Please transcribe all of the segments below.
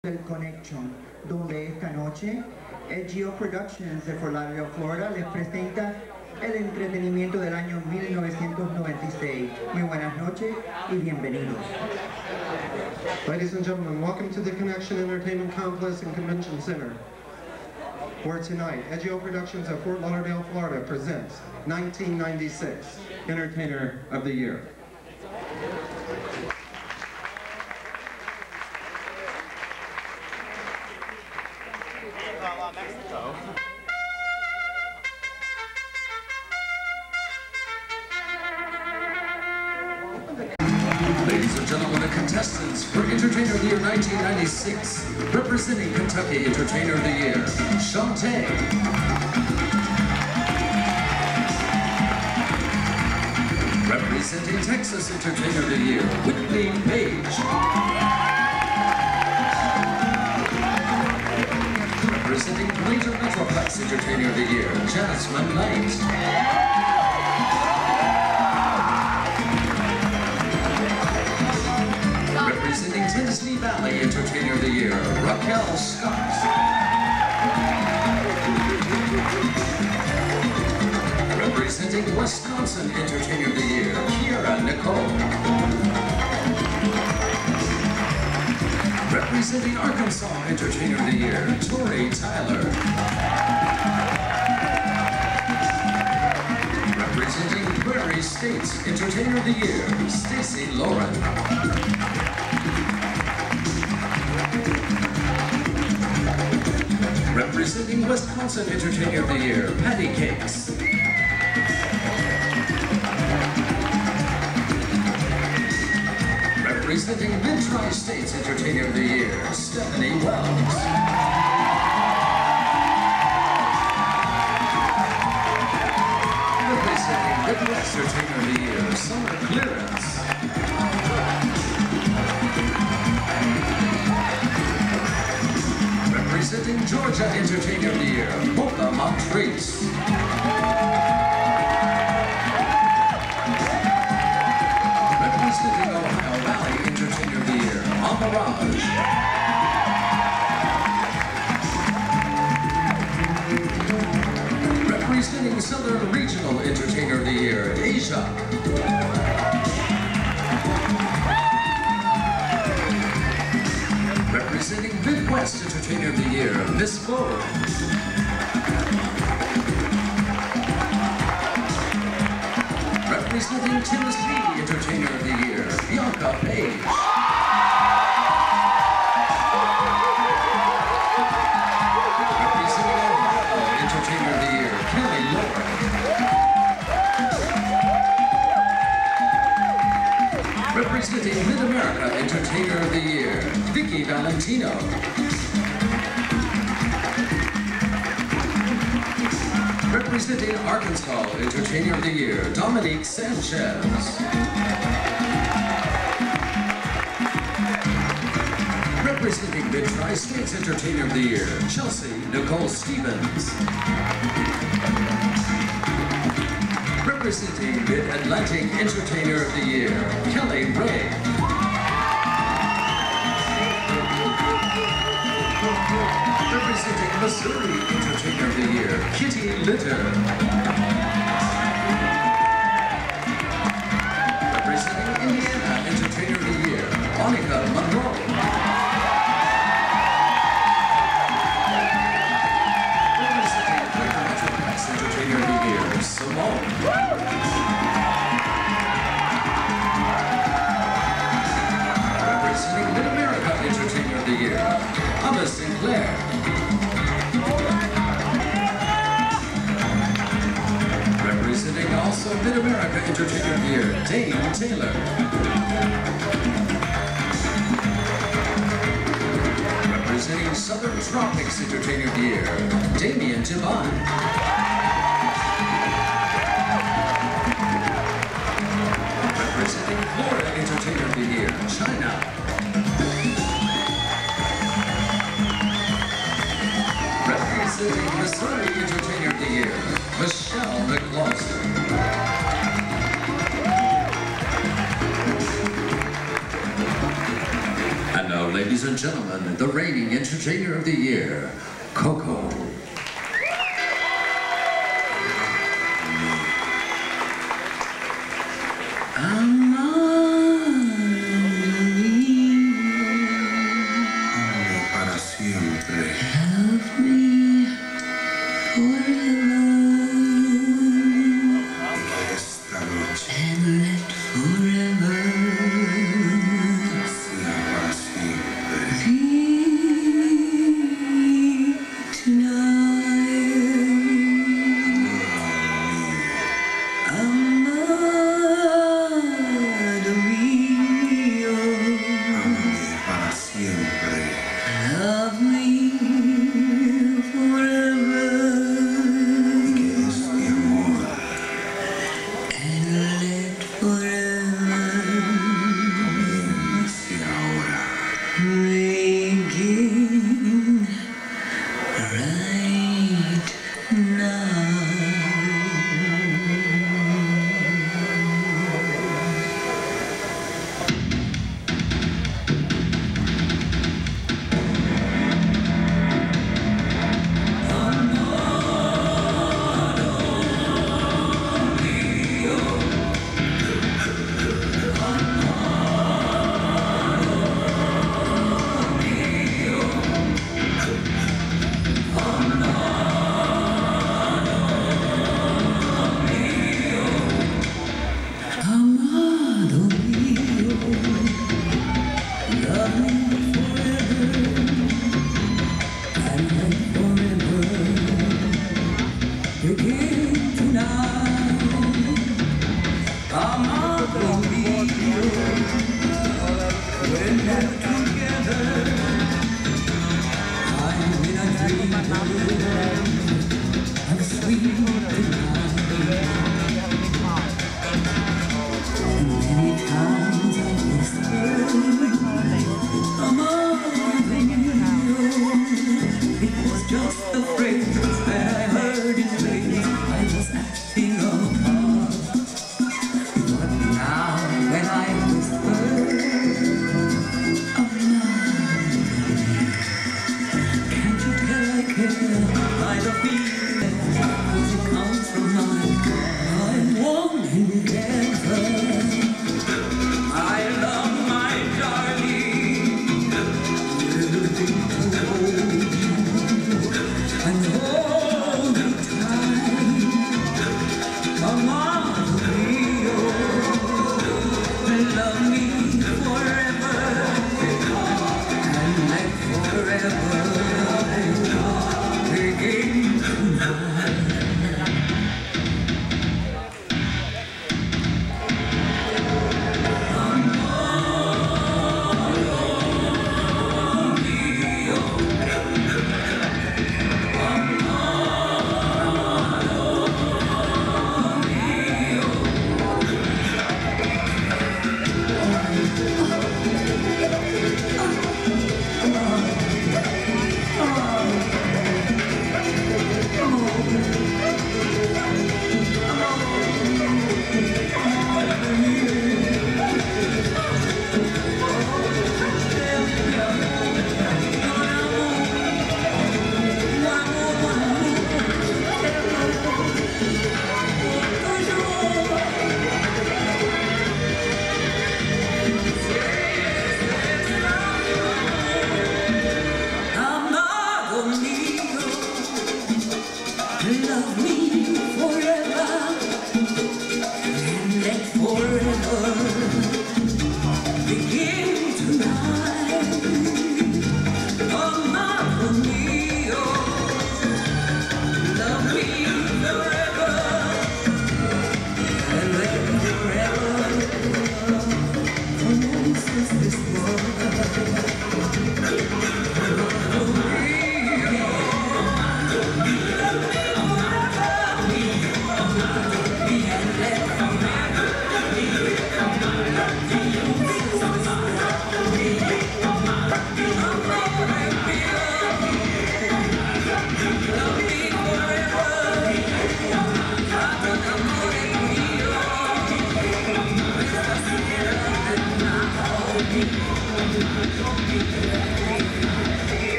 del Connection, donde esta noche Geo Productions de Fort Lauderdale, Florida les presenta el entretenimiento del año 1996. Muy buenas noches y bienvenidos. Ladies and gentlemen, welcome to the Connection Entertainment Complex and Convention Center, where tonight, Geo Productions of Fort Lauderdale, Florida presents 1996 Entertainer of the Year. Mexico. Ladies and gentlemen, the contestants for Entertainer of the Year 1996, representing Kentucky Entertainer of the Year, Shantae. Representing Texas Entertainer of the Year, Whitney Page. Representing Major Metroplex Entertainer of the Year, Jasmine Knight. Representing Tennessee Valley Entertainer of the Year, Raquel Scott. Representing Wisconsin Entertainer of the Year, Kiera Nicole. Representing Arkansas Entertainer of the Year, Tori Tyler. Representing Prairie States Entertainer of the Year, Stacy Lauren. Representing Wisconsin Entertainer of the Year, Patty Cakes. Representing Mid-Tri-States Entertainer of the Year, Stephanie Wells. Representing Midwest Entertainer of the Year, Summer Clearance. Representing Georgia Entertainer of the Year, Mocha Montrese. Representing Ohio Valley Entertainer of the Year, Amaraj. Representing Southern Regional Entertainer of the Year, Asia. Representing Midwest Entertainer of the Year, Miss Bo. Representing Tennessee Entertainer of the Year, Bianca Page. Representing Ohio Entertainer of the Year, Kelly Lauren. Representing Mid-America Entertainer of the Year, Vicky Valentino. Representing Arkansas Entertainer of the Year, Dominique Sanchez. Representing Mid-Tri-States Entertainer of the Year, Chelsea Nicole Stevens. Representing Mid-Atlantic Entertainer of the Year, Kelly Ray. Representing Missouri Entertainer of the Year, Kitty Litter. Representing Indiana Entertainer of the Year, Monica Monroe. Representing Quaker Metroplex Entertainer of the Year, Simone. Representing Mid-America Entertainer of the Year, Thomas Sinclair. Representing also Mid-America Entertainer of the Year, Dane Taylor. Representing Southern Tropics Entertainer of the Year, Damian Tiban. Representing Florida Entertainer of the Year, China. Representing Missouri Entertainer of the Year, Michelle McLaughlin. And now, ladies and gentlemen, the reigning reigning Entertainer of the Year, Coco. Para siempre. Love me forever. Esta noche And let forever sea para siempre. be tonight. Amado mío, Ámame para siempre. love me forever. Que este amor And let forever comience ahora. begin right now. Amado mío, love me forever, and let forever begin tonight. Amado mío, when we're together, I'm in a dream of sweet delight. Many times I whispered, amado mío. It was just the phrase that I heard in ways I was acting a part. But now when I whisper, amado, can't you tell I care by the feeling that comes from my heart? I'm wanting together. I love my darling, living to hold you and hold you tight. Amado mío, love me forever and let forever begin tonight.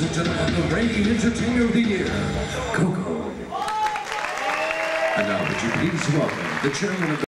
and gentlemen, the reigning entertainer of the year, Coco. And now, would you please welcome the chairman of the